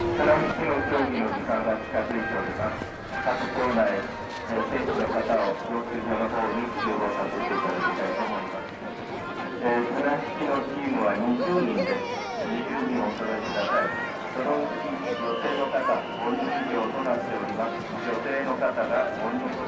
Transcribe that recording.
綱引きの競技の時間が近づいております。各校内、選手の方を教習所の方に集合させていただきたいと思います。綱引きのチームは20人です。20人お揃えください。そのうち女性の方5人以上となっております。女性の方が5人